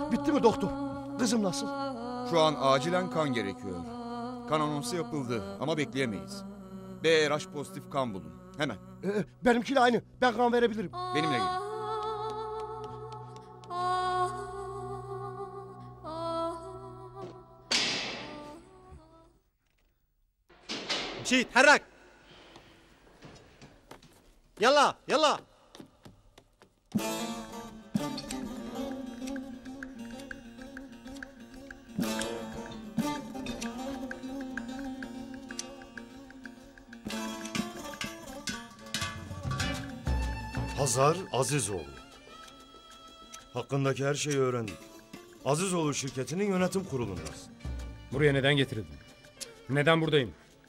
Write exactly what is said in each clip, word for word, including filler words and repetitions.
Bitti mi doktor? Kızım nasıl? Şu an acilen kan gerekiyor. Kan anonsu yapıldı ama bekleyemeyiz. B R H pozitif kan bulun. Hemen. Ee, benimkiyle aynı. Ben kan verebilirim. Benimle gelin. شيت تحرك يلا يلا Hazar Azizoğlu. Hakkındaki her şeyi öğrendik. Azizoğlu şirketinin yönetim kurulundasın. Buraya neden getirildin? Neden buradayım?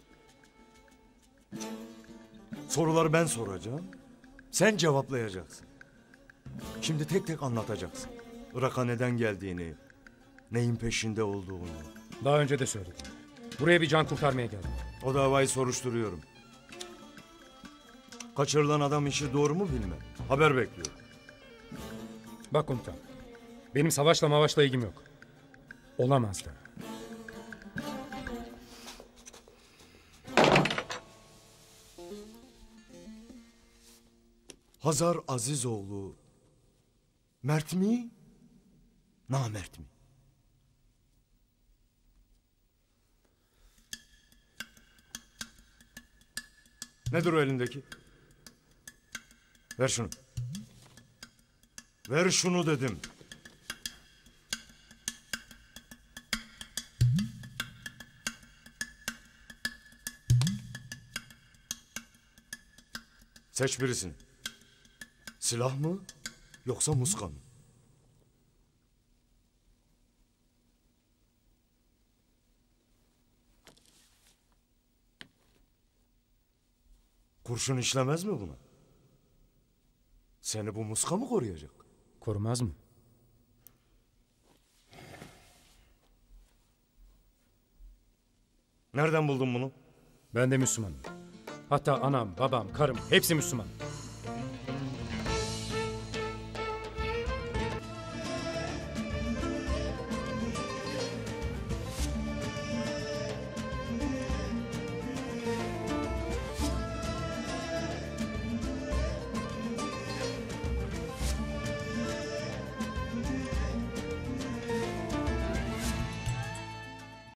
Soruları ben soracağım. Sen cevaplayacaksın. Şimdi tek tek anlatacaksın. Irak'a neden geldiğini, neyin peşinde olduğunu. Daha önce de söyledim. Buraya bir can kurtarmaya geldim. O davayı soruşturuyorum. Kaçırılan adam işi doğru mu bilmem. Haber bekliyorum. Bak komutan. Benim savaşla mavaşla ilgim yok. Olamaz da. Hazar Azizoğlu mert mi, namert mi? Nedir o elindeki? Ver şunu. Ver şunu dedim. Seç birisini. Silah mı yoksa muska mı? Kurşun işlemez mi buna? Seni bu muska mı koruyacak? Korumaz mı? Nereden buldun bunu? Ben de Müslümanım. Hatta anam, babam, karım hepsi Müslüman.